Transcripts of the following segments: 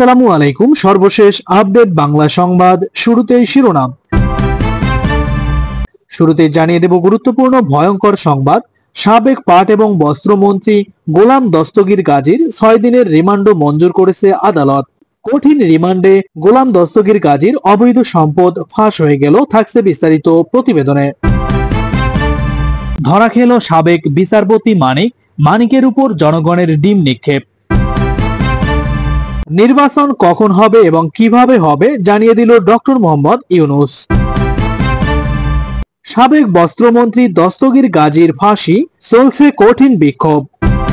আসসালামু আলাইকুম। সর্বশেষ আপডেট বাংলা সংবাদ। শুরুতেই শিরোনাম। শুরুতেই জানিয়ে দেব গুরুত্বপূর্ণ ভয়ঙ্কর সংবাদ। সাবেক পাট এবং বস্ত্রমন্ত্রী গোলাম দস্তগীর গাজীর 6 দিনের রিমান্ড মঞ্জুর করেছে আদালত। কঠিন রিমান্ডে গোলাম দস্তগীর গাজীর অবৈধ সম্পদ ফাঁস হয়ে গেল, থাকছে বিস্তারিত প্রতিবেদনে। ধরা খেল সাবেক বিচারপতি মানিকের উপর জনগণের ডিম নিক্ষেপ। নির্বাচন কখন হবে এবং কিভাবে হবে জানিয়ে দিল ডক্টর মোহাম্মদ ইউনূস। সাবেক বস্ত্রমন্ত্রী দস্তগীর গাজীর ফাঁসি, চলছে কঠিন বিক্ষোভ।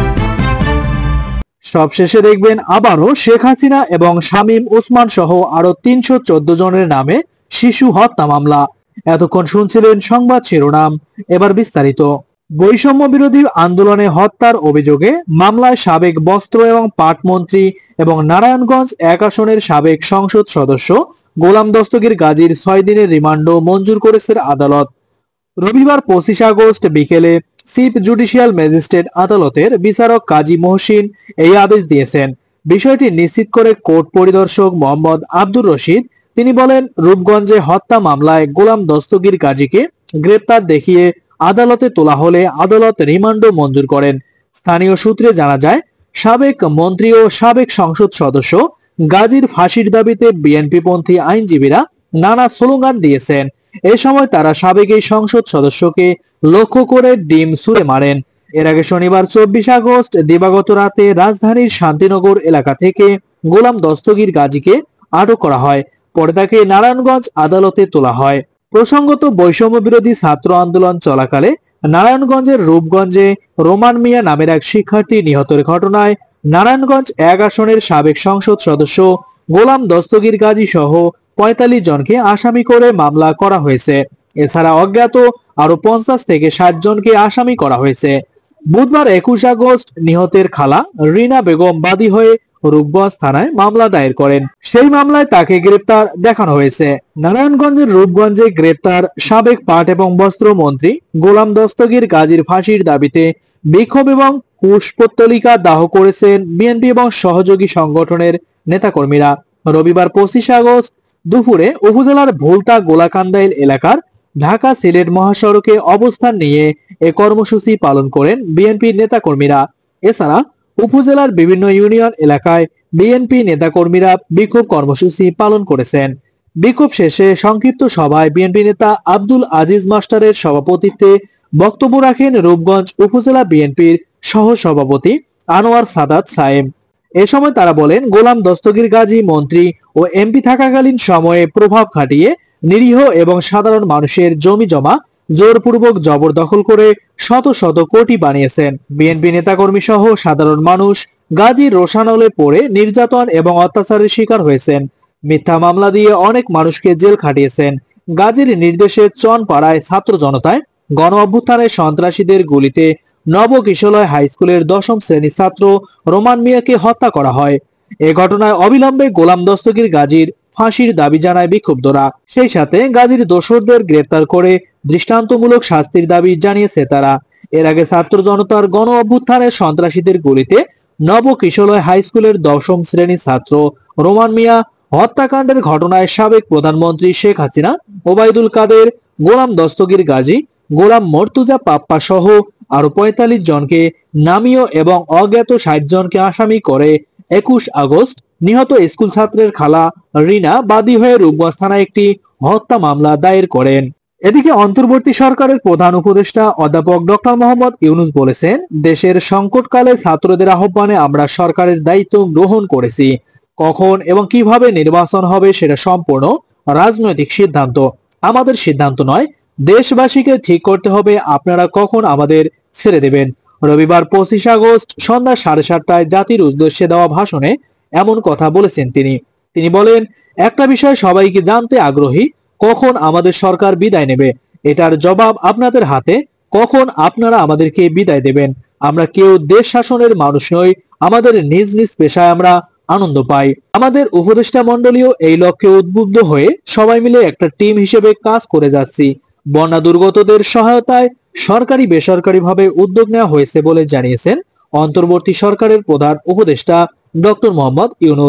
সবশেষে দেখবেন আবারও শেখ হাসিনা এবং শামীম ওসমান সহ আরো 314 জনের নামে শিশু হত্যা মামলা। এতক্ষণ শুনছিলেন সংবাদ শিরোনাম, এবার বিস্তারিত। বৈষম্য বিরোধী আন্দোলনে হত্যার অভিযোগে মামলায় সাবেক বস্ত্র এবং পাট মন্ত্রী এবং নারায়ণগঞ্জ 1 আসনের সাবেক সংসদ সদস্য গোলাম দস্তগীর গাজীর 6 দিনের রিমান্ড মঞ্জুর করেছে আদালত। রবিবার 25 আগস্ট বিকেলে চিফ জুডিশিয়াল ম্যাজিস্ট্রেট আদালতের বিচারক কাজী মহসিন এই আদেশ দিয়েছেন। বিষয়টি নিশ্চিত করে কোর্ট পরিদর্শক মোহাম্মদ আব্দুর রশিদ তিনি বলেন, রূপগঞ্জে হত্যা মামলায় গোলাম দস্তগীর গাজীকে গ্রেপ্তার দেখিয়ে আদালতে তোলা হলে আদালত রিমান্ড মঞ্জুর করেন। স্থানীয় সূত্রে জানা যায়, সাবেক মন্ত্রী ও সাবেক সংসদ সদস্য গাজীর ফাঁসির দাবিতে বিএনপিপন্থী আইনজীবীরা নানা স্লোগান দিয়েছেন। এ সময় তারা সাবেক এই সংসদ সদস্যকে লক্ষ্য করে ডিম ছুড়ে মারেন। এর আগে শনিবার 24 আগস্ট দিবাগত রাতে রাজধানীর শান্তিনগর এলাকা থেকে গোলাম দস্তগীর গাজীকে আটক করা হয়। পরে তাকে নারায়ণগঞ্জ আদালতে তোলা হয়। প্রসঙ্গত, বৈষম্য বিরোধী ছাত্র আন্দোলন চলাকালে নারায়ণগঞ্জের রূপগঞ্জে রোমান মিয়া নামের এক শিক্ষার্থী নিহতের ঘটনায় নারায়ণগঞ্জ 1 আসনের সাবেক সংসদ সদস্য গোলাম দস্তগীর গাজী সহ 45 জনকে আসামি করে মামলা করা হয়েছে। এছাড়া অজ্ঞাত আরো 50 থেকে 60 জনকে আসামি করা হয়েছে। বুধবার 21 আগস্ট নিহতের খালা রিনা বেগম বাদী হয়ে রূপগঞ্জ থানায় মামলা দায়ের করেন। সেই মামলায় তাকে গ্রেপ্তার দেখানো হয়েছে। নারায়ণগঞ্জের রূপগঞ্জে গ্রেপ্তার সাবেক পাট এবং বস্ত্র মন্ত্রী গোলাম দস্তগীর গাজীর ফাঁসির দাবিতে বিক্ষোভ এবং পুষ্পতলিকা দাহ করেছেন বিএনপি এবং সহযোগী সংগঠনের নেতাকর্মীরা। রবিবার 25 আগস্ট দুপুরে উপজেলার ভোল্টা গোলাকান্দাইল এলাকার ঢাকা সিলেট মহাসড়কে অবস্থান নিয়ে এ কর্মসূচি পালন করেন বিএনপির নেতাকর্মীরা। এছাড়া উপজেলার বিভিন্ন ইউনিয়ন এলাকায় বিএনপি নেতাকর্মীরা বিক্ষোভ কর্মসূচি পালন করেছেন। বিক্ষোভ শেষে সংক্ষিপ্ত সভায় বিএনপি নেতা আব্দুল আজিজ মাস্টারের সভাপতিত্বে বক্তব্য রাখেন রূপগঞ্জ উপজেলা বিএনপির সহ সভাপতি আনোয়ার সাদাত সায়েম। এ সময় তারা বলেন, গোলাম দস্তগীর গাজী মন্ত্রী ও এমপি থাকাকালীন সময়ে প্রভাব খাটিয়ে নিরীহ এবং সাধারণ মানুষের জমি জমা জোরপূর্বক জবরদখল করে শত শত কোটি বানিয়েছেন। বিএনপি নেতাকর্মী সহ সাধারণ মানুষ গাজীর রোষানলে পড়ে নির্যাতন এবং অত্যাচারের শিকার হয়েছেন। মিথ্যা মামলা দিয়ে অনেক মানুষকে জেল খাটিয়েছেন। গাজীর নির্দেশে চনপাড়ায় ছাত্র জনতায় গণ অভ্যুত্থানে সন্ত্রাসীদের গুলিতে নবকিশলয় হাই স্কুলের 10ম শ্রেণীর ছাত্র রোমান মিয়াকে হত্যা করা হয়। এ ঘটনায় অবিলম্বে গোলাম দস্তগীর গাজীর ফাঁসির দাবি জানায় বিক্ষুব্ধরা। সেই সাথে গাজীর দোষরদের গ্রেপ্তার করে দৃষ্টান্তমূলক শাস্তির দাবি জানিয়েছে তারা। এর আগে ছাত্র জনতার গণ অভ্যুত্থানে সন্ত্রাসীদের গুলিতে নবকিশলয় হাই স্কুলের 10ম শ্রেণীর ছাত্র রোমান মিয়া হত্যাকাণ্ডের ঘটনায় সাবেক প্রধানমন্ত্রী শেখ হাসিনা, ওবায়দুল কাদের, গোলাম দস্তগীর গাজী, গোলাম মর্তুজা পাপ্পা সহ আরো 45 জনকে নামীয় এবং অজ্ঞাত 60 জনকে আসামি করে 21 আগস্ট নিহত স্কুল ছাত্রের খালা রিনা বাদী হয়ে রূপগঞ্জ থানায় একটি হত্যা মামলা দায়ের করেন। এদিকে অন্তর্বর্তী সরকারের প্রধান উপদেষ্টা অধ্যাপক ডক্টর মোহাম্মদ ইউনূস বলেছেন, দেশের সংকটকালে ছাত্রদের আহ্বানে আমরা সরকারের দায়িত্ব গ্রহণ করেছি। কখন এবং কিভাবে নির্বাচন হবে সেটা সম্পূর্ণ রাজনৈতিক সিদ্ধান্ত, আমাদের সিদ্ধান্ত নয়। দেশবাসীকে ঠিক করতে হবে আপনারা কখন আমাদের ছেড়ে দেবেন। রবিবার 25 আগস্ট সন্ধ্যা 7:30টায় জাতির উদ্দেশ্যে দেওয়া ভাষণে এমন কথা বলেছেন তিনি বলেন, একটা বিষয় সবাইকে জানতে আগ্রহী, কখন আমাদের সরকার বিদায় নেবে। এটার জবাব আপনাদের হাতে। কখন আপনারা আমাদেরকে বিদায় দেবেন। আমরা কেউ দেশ শাসনের মানুষ নই, আমাদের নিজ নিজ পেশায় আমরা আনন্দ পাই। আমাদের উপদেষ্টা মণ্ডলীও এই লক্ষ্যে উদ্বুদ্ধ হয়ে সবাই মিলে একটা টিম হিসেবে কাজ করে যাচ্ছি। বন্যা দুর্গতদের সহায়তায় সরকারি বেসরকারিভাবে উদ্যোগ নেওয়া হয়েছে বলে জানিয়েছেন অন্তর্বর্তী সরকারের প্রধান উপদেষ্টা ডক্টর মোহাম্মদ ইউনূস।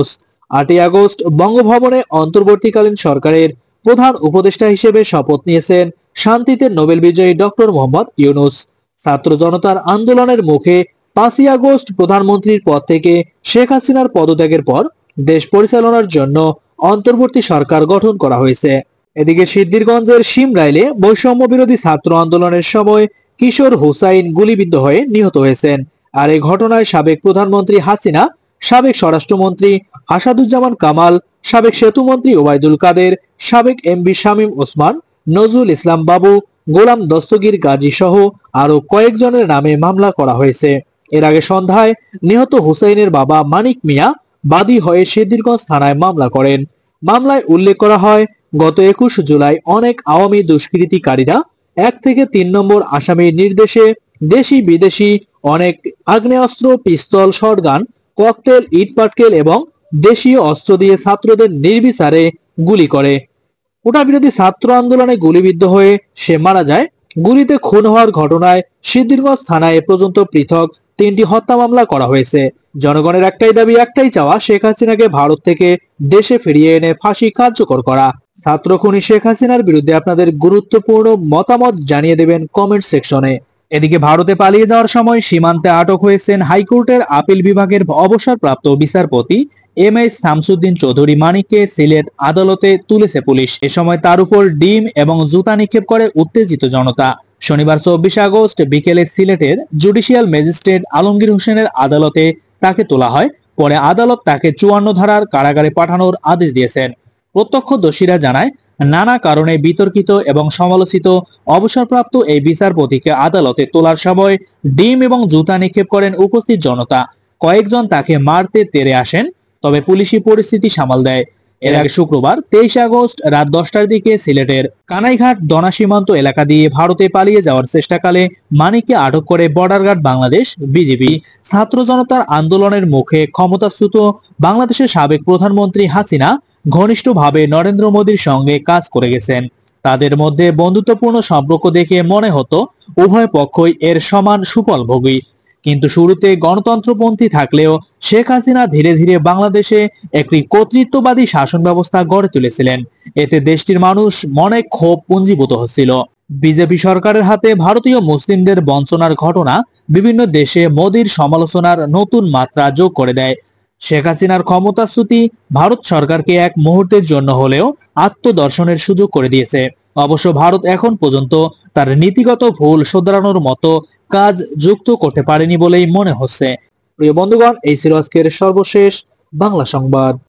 8ই আগস্ট বঙ্গভবনে অন্তর্বর্তীকালীন সরকারের প্রধান উপদেষ্টা হিসেবে শপথ নিয়েছেন শান্তিতে নোবেল বিজয়ী ডক্টর মোহাম্মদ ইউনূস। ছাত্র জনতার আন্দোলনের মুখে 5ই আগস্ট প্রধানমন্ত্রীর পদ থেকে শেখ হাসিনার পদত্যাগের পর দেশ পরিচালনার জন্য অন্তর্বর্তী সরকার গঠন করা হয়েছে। এদিকে সিদ্ধিরগঞ্জের শিমরাইলে বৈষম্য বিরোধী ছাত্র আন্দোলনের সময় কিশোর হুসাইন গুলিবিদ্ধ হয়ে নিহত হয়েছেন। আর এই ঘটনায় সাবেক প্রধানমন্ত্রী হাসিনা, সাবেক স্বরাষ্ট্রমন্ত্রী আসাদুজ্জামান কামাল, সাবেক সেতুমন্ত্রী ওবায়দুল কাদের, সাবেক এমপি শামীম ওসমান, নজরুল ইসলাম বাবু, গোলাম দস্তগীর গাজী সহ আরো কয়েকজনের নামে মামলা করা হয়েছে। এর আগে সন্ধ্যায় নিহত হুসাইনের বাবা মানিক মিয়া বাদী হয়ে সিদ্ধিরগঞ্জ থানায় মামলা করেন। মামলায় উল্লেখ করা হয়, গত 21 জুলাই অনেক আওয়ামী দুষ্কৃতিকারীরা 1 থেকে 3 নম্বর আসামির নির্দেশে দেশি বিদেশি অনেক আগ্নেয়াস্ত্র, পিস্তল, শটগান, ককটেল, ইটপাটকেল এবং দেশীয় অস্ত্র দিয়ে ছাত্রদের নির্বিচারে গুলি করে। কোটা বিরোধী ছাত্র আন্দোলনে গুলিবিদ্ধ হয়ে সে মারা যায়। গুলিতে খুন হওয়ার ঘটনায় সিদ্ধিরগঞ্জ থানায় এ পর্যন্ত পৃথক 3টি হত্যা মামলা করা হয়েছে। জনগণের একটাই দাবি, একটাই চাওয়া, শেখ হাসিনাকে ভারত থেকে দেশে ফিরিয়ে এনে ফাঁসি কার্যকর করা। ছাত্র খুনি শেখ হাসিনার বিরুদ্ধে আপনাদের গুরুত্বপূর্ণ মতামত জানিয়ে দেবেন কমেন্ট সেকশনে। এদিকে ভারতে পালিয়ে যাওয়ার সময় সীমান্তে আটক হয়েছেন হাইকোর্টের আপিল বিভাগের অবসরপ্রাপ্ত বিচারপতি এম.এস শামসুদ্দিন চৌধুরী মানিককে সিলেট আদালতে তুলেছে পুলিশ। এ সময় তার উপর ডিম এবং জুতা নিক্ষেপ করে উত্তেজিত জনতা। শনিবার 24 আগস্ট বিকেলে সিলেটের জুডিশিয়াল ম্যাজিস্ট্রেট আলমগীর হোসেনের আদালতে তাকে তোলা হয়। পরে আদালত তাকে 54 ধারার কারাগারে পাঠানোর আদেশ দিয়েছেন। প্রত্যক্ষদর্শীরা জানায়, নানা কারণে বিতর্কিত এবং সমালোচিত অবসরপ্রাপ্ত এই বিচারপতিকে আদালতে তোলার সময় ডিম এবং জুতা নিক্ষেপ করেন উপস্থিত জনতা। কয়েকজন তাকে মারতে তেড়ে আসেন, তবে পুলিশি পরিস্থিতি সামাল দেয়। এর আগে শুক্রবার 23 আগস্ট রাত 10টার দিকে সিলেটের কানাইঘাট দনা সীমান্ত এলাকা দিয়ে ভারতে পালিয়ে যাওয়ার চেষ্টাকালে মানিককে আটক করে বর্ডার গার্ড বাংলাদেশ বিজিবি। ছাত্র জনতার আন্দোলনের মুখে ক্ষমতাচ্যুত বাংলাদেশের সাবেক প্রধানমন্ত্রী হাসিনা ঘনিষ্ঠভাবে নরেন্দ্র মোদীর সঙ্গে কাজ করে গেছেন। তাদের মধ্যে বন্ধুত্বপূর্ণ সম্পর্ক দেখে মনে হতো উভয় পক্ষই এর সমান সুফলভোগী। কিন্তু শুরুতে গণতন্ত্রপন্থী থাকলেও শেখ হাসিনা ধীরে ধীরে বাংলাদেশে একটি কর্তৃত্ববাদী শাসন ব্যবস্থা গড়ে তুলেছিলেন। এতে দেশটির মানুষ মনে ক্ষোভ পুঞ্জীভূত হচ্ছিল। বিজেপি সরকারের হাতে ভারতীয় মুসলিমদের বঞ্চনার ঘটনা বিভিন্ন দেশে মোদীর সমালোচনার নতুন মাত্রা যোগ করে দেয়। শেখ হাসিনার ক্ষমতাচ্যুতি ভারত সরকারকে এক মুহূর্তের জন্য হলেও আত্মদর্শনের সুযোগ করে দিয়েছে। অবশ্য ভারত এখন পর্যন্ত তার নীতিগত ভুল শোধরানোর মতো কাজ যুক্ত করতে পারেনি বলেই মনে হচ্ছে। প্রিয় বন্ধুগণ, এই ছিল আজকের সর্বশেষ বাংলা সংবাদ।